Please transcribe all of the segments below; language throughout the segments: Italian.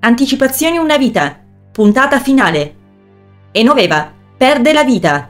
Anticipazioni una vita. Puntata finale. Genoveva perde la vita.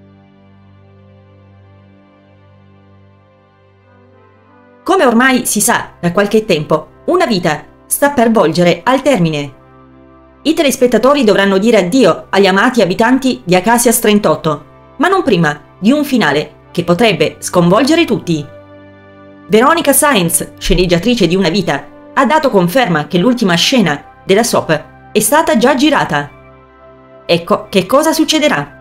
Come ormai si sa da qualche tempo, una vita sta per volgere al termine. I telespettatori dovranno dire addio agli amati abitanti di Acacias 38, ma non prima di un finale che potrebbe sconvolgere tutti. Veronica Sáenz, sceneggiatrice di Una vita, ha dato conferma che l'ultima scena della soap è stata già girata. Ecco che cosa succederà.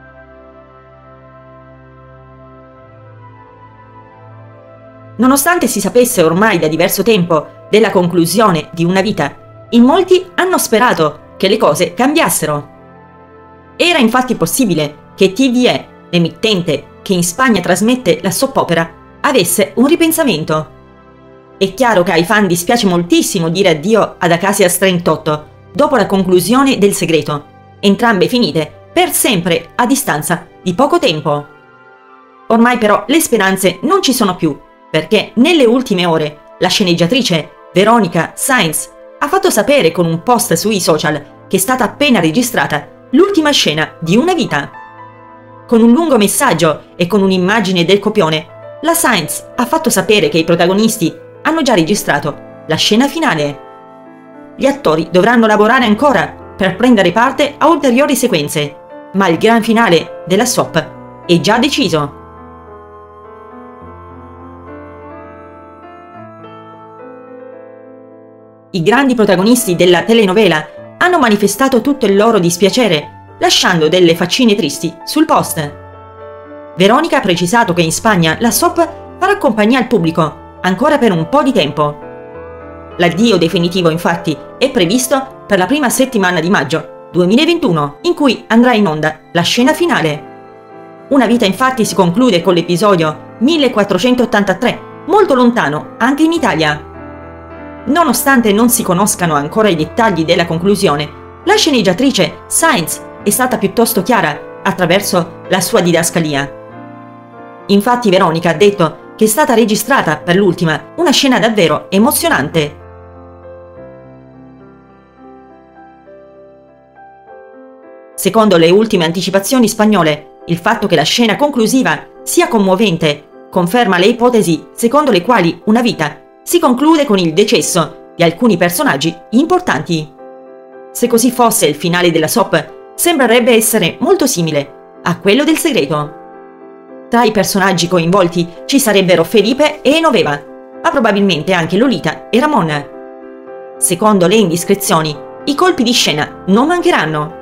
Nonostante si sapesse ormai da diverso tempo della conclusione di Una vita, in molti hanno sperato che le cose cambiassero. Era infatti possibile che TVE, l'emittente che in Spagna trasmette la soap opera, avesse un ripensamento. È chiaro che ai fan dispiace moltissimo dire addio ad Acacias 38 dopo la conclusione del segreto, entrambe finite per sempre a distanza di poco tempo. Ormai però le speranze non ci sono più, perché nelle ultime ore la sceneggiatrice Veronica Sáenz ha fatto sapere con un post sui social che è stata appena registrata l'ultima scena di Una vita. Con un lungo messaggio e con un'immagine del copione, la Sáenz ha fatto sapere che i protagonisti hanno già registrato la scena finale. Gli attori dovranno lavorare ancora per prendere parte a ulteriori sequenze, ma il gran finale della soap è già deciso. I grandi protagonisti della telenovela hanno manifestato tutto il loro dispiacere, lasciando delle faccine tristi sul post. Veronica ha precisato che in Spagna la soap farà compagnia al pubblico ancora per un po' di tempo. L'addio definitivo, infatti, è previsto per la prima settimana di maggio 2021, in cui andrà in onda la scena finale. Una vita, infatti, si conclude con l'episodio 1483, molto lontano anche in Italia. Nonostante non si conoscano ancora i dettagli della conclusione, la sceneggiatrice Sáenz è stata piuttosto chiara attraverso la sua didascalia. Infatti Veronica ha detto che è stata registrata per l'ultima una scena davvero emozionante. Secondo le ultime anticipazioni spagnole, il fatto che la scena conclusiva sia commovente conferma le ipotesi secondo le quali Una vita si conclude con il decesso di alcuni personaggi importanti. Se così fosse, il finale della soap sembrerebbe essere molto simile a quello del segreto. Tra i personaggi coinvolti ci sarebbero Felipe e Genoveva, ma probabilmente anche Lolita e Ramon. Secondo le indiscrezioni, i colpi di scena non mancheranno.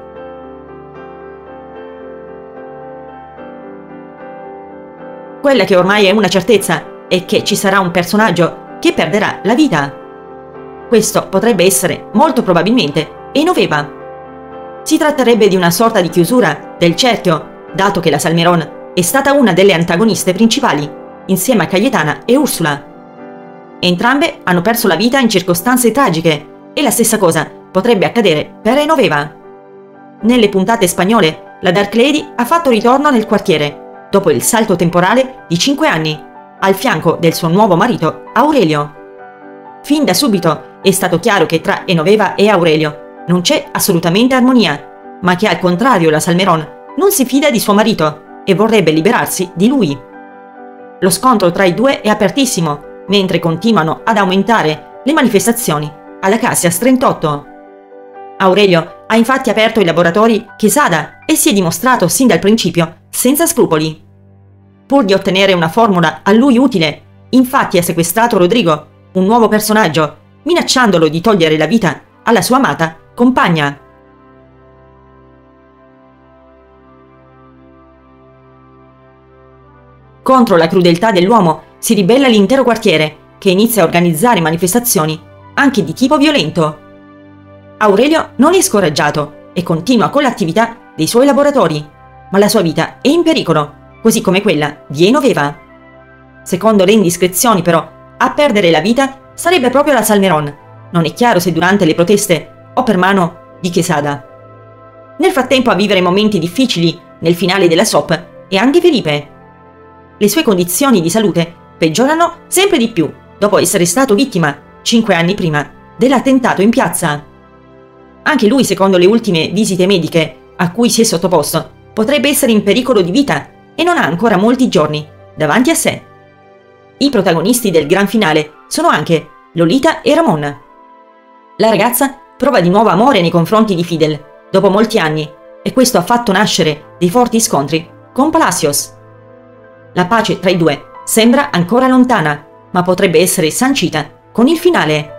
Quella che ormai è una certezza è che ci sarà un personaggio che perderà la vita. Questo potrebbe essere, molto probabilmente, Genoveva. Si tratterebbe di una sorta di chiusura del cerchio, dato che la Salmerón è stata una delle antagoniste principali, insieme a Cayetana e Ursula. Entrambe hanno perso la vita in circostanze tragiche, e la stessa cosa potrebbe accadere per Genoveva. Nelle puntate spagnole, la Dark Lady ha fatto ritorno nel quartiere, dopo il salto temporale di 5 anni, al fianco del suo nuovo marito, Aurelio. Fin da subito è stato chiaro che tra Genoveva e Aurelio non c'è assolutamente armonia, ma che al contrario la Salmerón non si fida di suo marito e vorrebbe liberarsi di lui. Lo scontro tra i due è apertissimo, mentre continuano ad aumentare le manifestazioni alla Acacias 38. Aurelio ha infatti aperto i laboratori Quesada e si è dimostrato sin dal principio senza scrupoli. Pur di ottenere una formula a lui utile, infatti ha sequestrato Rodrigo, un nuovo personaggio, minacciandolo di togliere la vita alla sua amata compagna. Contro la crudeltà dell'uomo si ribella l'intero quartiere, che inizia a organizzare manifestazioni, anche di tipo violento. Aurelio non è scoraggiato e continua con l'attività dei suoi laboratori, ma la sua vita è in pericolo, così come quella di Genoveva. Secondo le indiscrezioni, però, a perdere la vita sarebbe proprio la Salmerón. Non è chiaro se durante le proteste o per mano di Quesada. Nel frattempo a vivere momenti difficili nel finale della soap è anche Felipe. Le sue condizioni di salute peggiorano sempre di più dopo essere stato vittima, 5 anni prima, dell'attentato in piazza. Anche lui, secondo le ultime visite mediche a cui si è sottoposto, potrebbe essere in pericolo di vita e non ha ancora molti giorni davanti a sé. I protagonisti del gran finale sono anche Lolita e Ramon. La ragazza prova di nuovo amore nei confronti di Fidel dopo molti anni e questo ha fatto nascere dei forti scontri con Palacios. La pace tra i due sembra ancora lontana, ma potrebbe essere sancita con il finale.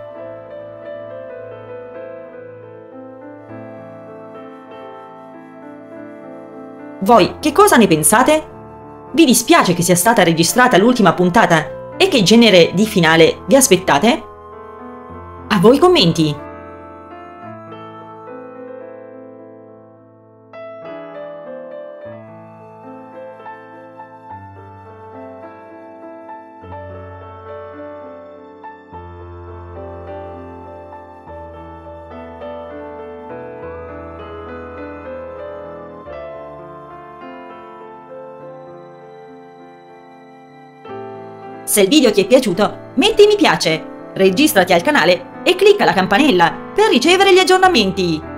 Voi che cosa ne pensate? Vi dispiace che sia stata registrata l'ultima puntata e che genere di finale vi aspettate? A voi i commenti! Se il video ti è piaciuto, metti mi piace, registrati al canale e clicca la campanella per ricevere gli aggiornamenti.